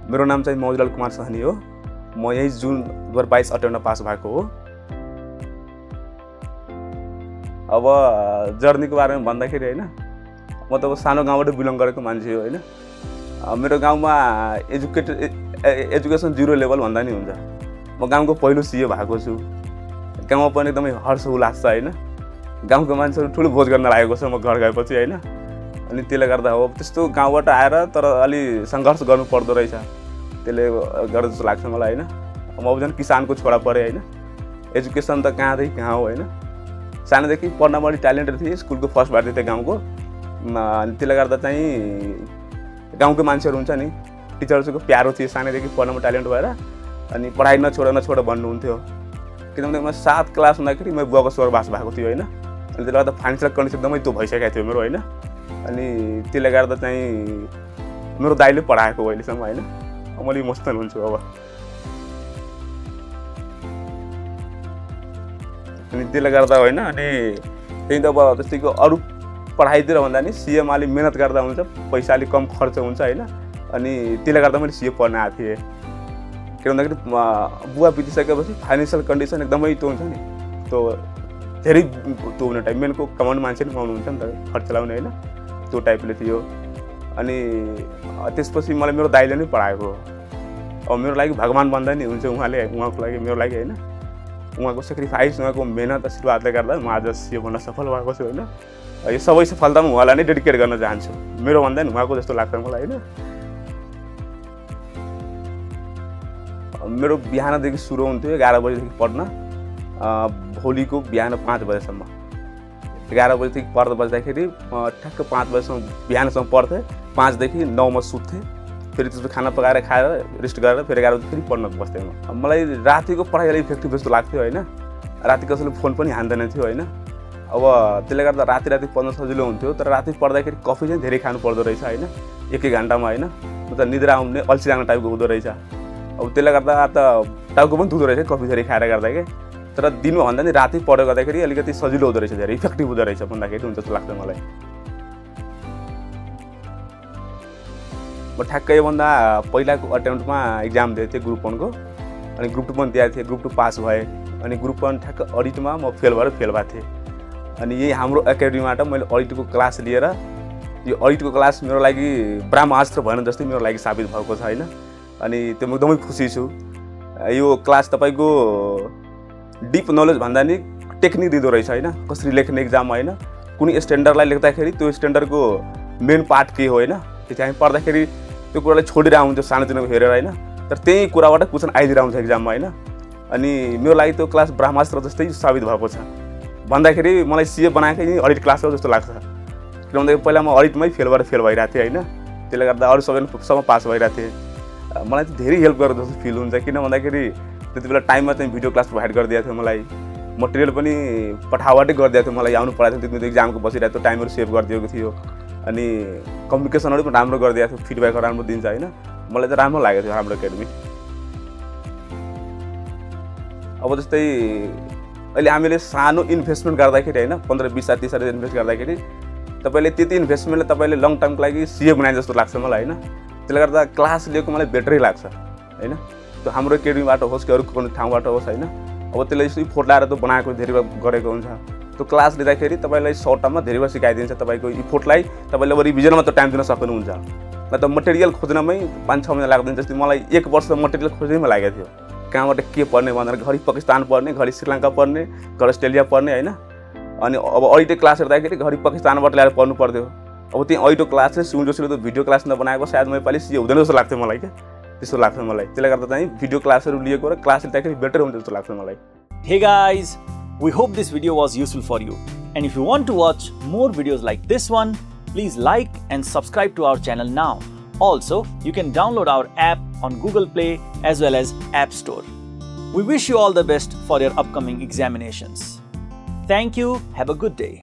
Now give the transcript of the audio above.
मेरो नाम चाहिँ मौजलाल कुमार सहनी हो। म यही जुन 2022 अटेम्पमा पास भएको हो। अब जर्नीको बारेमा भन्दाखेरि हैन, म त सानो गाउँबाट बिलोङ गरेको मान्छे हो हैन। मेरो गाउँमा एजुकेसन जिरो लेभल भन्दा नि हुन्छ। म गाउँको पहिलो सीए भएको छु। गाउँमा पनि एकदमै हर्ष उल्लास छ हैन। गाउँको मान्छेहरु ठुलो भोज गर्न लागेको छ म घर गएपछि हैन। अनि त्यसले गर्दा हो त्यस्तो गाउँबाट आएर तर अलि संघर्ष गर्नु पर्दो रहेछ। त्यसले गर्दा जस्तो लाग्छ मलाई हैन। म अब किसानको छोरा परे हैन। एजुकेसन त कहाँदेखि कहाँ हो हैन। सानोदेखि पढ्नमा अलि ट्यालेन्टेड थिए, स्कुलको फर्स्ट भएर थिए गाउँको। अनि त्यसले गर्दा चाहिँ गाउँको मान्छेहरु हुन्छ नि, टिचर्सको प्यारो थिए सानैदेखि पढ्नमा ट्यालेन्ट भएर। अनि पढाइ नछोड भन्नुहुन्थ्यो। किनभने म 7 क्लास हुँदाखेरि म बुवाको स्वर्गवास भएको थियो हैन। अनि त्यसले गर्दा फाइनान्शियल कन्डिसन एकदमै त्यो भइसकेको थियो मेरो हैन। अनि त्यसले गर्दा चाहिँ मेरो दाइले पढाएको हो अहिलेसम्म हैन। मैले इमोसनल हुन्छु अब। अनि त्यसले गर्दा हैन। अनि त्यही त अब जस्तैको अरु पढाइतिर भन्दा नि सीएमा अलि मेहनत गर्दा हुन्छ, पैसा अलि कम खर्च हुन्छ हैन। अनि त्यसले गर्दा मैले सीए पढ्न आएको थिएँ। किन भन्दाखेरि बुवा बितिसकेपछि फाइनान्शियल कन्डिसन एकदमै त्यो हुन्छ नि, त्यो धेरै त्यो हुने टाइम मेनको कमाउने मान्छे नि पाउनुहुन्छ नि त, खर्च चलाउने हैन, त्यो टाइपले थियो। अनि त्यसपछि मलाई मेरो दाइले नै पढाएको। अब मेरो लागि भगवान भन्दा नि हुन्छ उहाँको लागि, मेरो लागि हैन। उहाँको सेक्रिफाइस, उहाँको मेहनत आशीर्वादले गर्दा म आज सीए बन्न सफल भएको छु हैन। यो सबै सफलता म उहाँलाई नै डेडिकेट गर्न चाहन्छु। मेरो भन्दा नि उहाँको जस्तो लाग्छ मलाई हैन। मेरो बिहानदेखि सुरु हुन्थ्यो 11 बजेदेखि पढ्न, भोलिको बिहान 5 बजेसम्म। 11 बजेदेखि पढ्दा बज्दाखेरि ठ्याक्क 5 बजेसम्म बिहानसम्म पढ्थेँ। 5 देखि 9 मा सुत्थेँ। फेरि त्यसपछि खाना पकाएर खाएर रेस्ट गरेर फेरि 11 बजे फेरि पढ्न बस्थेँ म। मलाई रातिको पढाइ अलि इफेक्टिभ जस्तो लाग्थ्यो हैन। राति कसैले फोन पनि हान्दैन थियो हैन। अब त्यसले गर्दा राति पढ्न सजिलो हुन्थ्यो। तर राति पढ्दाखेरि कफी चाहिँ धेरै खानु पर्दो रहेछ हैन। 1 घण्टामा हैन। मतलब निद्रा आउने अल्छी लाग्ने टाइपको हुँदो रहेछ। अब त्यसले गर्दा त टाउको पनि दुख्दो रहेछ कफी धेरै खाएर गर्दा के। तर दिनमा भन्दा नि राति पढ्दै गर्दाखेरि अलिकति सजिलो हुँदो रहेछ, धेरै इफेक्टिभ हुँदो रहेछ भन्दाखेरि हुन्छ जस्तो लाग्छ मलाई। म ठ्याक्कै योभन्दा पहिलाको अटेम्प्टमा एक्जाम दिएको थिएँ ग्रुप 1 को। अनि ग्रुप 2 पनि दिएको थिएँ। ग्रुप 2 पास भएँ। अनि ग्रुप 1 ठ्याक्क अडिटमा म फेल भएको थिएँ। अनि यही हाम्रो एकाडेमीबाट मैले अडिटको क्लास लिएर, यो अडिटको क्लास मेरो लागि ब्रह्मास्त्र भएन जस्तै मेरो लागि साबित भएको छ हैन। अनि त्यो म एकदमै खुसी छु। यो क्लास तपाईको डिप नलेज भन्दा नि टेक्निक दिँदो रहेछ हैन। कसरी लेख्ने एक्जाममा हैन, कुनै स्ट्यान्डर्डलाई लेख्दाखेरि त्यो स्ट्यान्डर्डको मेन पार्ट के हो हैन, त्यो चाहिँ पढ्दाखेरि त्यो कुरालाई छोडेर आउँछ सानोतिनो हेरेर हैन। तर त्यही कुराबाट क्वेशन आइदिएर आउँछ एक्जाममा हैन। अनि मेरो लागि त्यो क्लास ब्रह्मास्त्र जस्तै साबित भएको छ। भन्दाखेरि मलाई सीए बनाएकै नि अडिट क्लास हो जस्तो लाग्छ। किनभने पहिला म अडिटमै फेल भइरहेको थिएँ हैन। त्यसले गर्दा अरु सबैमा पास भइरहेको थिएँ। मलाई चाहिँ धेरै हेल्प गरेको जस्तो फिल हुन्छ। किन भन्दाखेरि त्यति बेला टाइममा चाहिँ भिडियो क्लास प्रोभाइड गरिदिएको थियो मलाई। मटेरियल पनि पठावटै गरिदिएको थियो मलाई, आउनु परेको थियो। त्यो एक्जामको बसिरहेको थियो, टाइमहरु सेभ गरिदिएको थियो। अनि कम्युनिकेसनहरु पनि राम्रो गरिदिएको थियो, फिडब्याक राम्रो दिन्छ हैन। मलाई चाहिँ राम्रो लागेको थियो हाम्रो एकाडेमी। अब जस्तै अहिले हामीले सानो इन्भेस्टमेन्ट गर्दाखेरि हैन, 15 20 30 हजार इन्भेस्ट गर्दाखेरि तपाईले त्यति इन्भेस्टमेन्टले तपाईले लङ टर्मको लागि सीए बनाए जस्तो लाग्छ मलाई हैन। त्यसले गर्दा क्लास लिएको मलाई बेटरै लाग्छ हैन। त्यो हाम्रो एकाडेमीबाट होस् कि अरु कुनै ठाउँबाट होस् हैन। अब त्यसले इफोर्ट लाएर त बनाएको धेरै गरेको हुन्छ। त्यो क्लास लिँदाखेरि तपाईलाई सर्ट टर्ममा धेरै बार सिकाइदिन्छ। तपाईको इफोर्टलाई तपाईले अब रिभिजनमा त टाइम दिन सक्नुहुन्छ। न त मटेरियल खोज्नमै 5-6 महिना लाग्दैन। जस्तै मलाई 1 वर्ष मटेरियल खोज्नैमा लागेको थियो। कहाँबाट के पढ्ने भनेर घरि पाकिस्तान पढ्ने, घरि श्रीलङ्का पढ्ने, घरि अस्ट्रेलिया पढ्ने हैन। अनि अब अडिटो क्लास हेर्दाखेरि घरि पाकिस्तानबाट ल्याएर पढ्नु पर्यो। अब त्यही अडिटो क्लासले सुनजोसले त भिडियो क्लास नबनाएको सायद मैले पालि सीए हुँदैन जस्तो लाग्थ्यो मलाई के। त्यस्तो लाग्छ मलाई। त्यसले गर्दा चाहिँ भिडियो क्लासहरु लिएको र क्लास लिँदाखेरि बेटर हुन्छ जस्तो लाग्छ मलाई। Hey guys, we hope this video was useful for you. And if you want to watch more videos like this one, please like and subscribe to our channel now. Also, you can download our app on Google Play as well as App Store. We wish you all the best for your upcoming examinations. Thank you. Have a good day.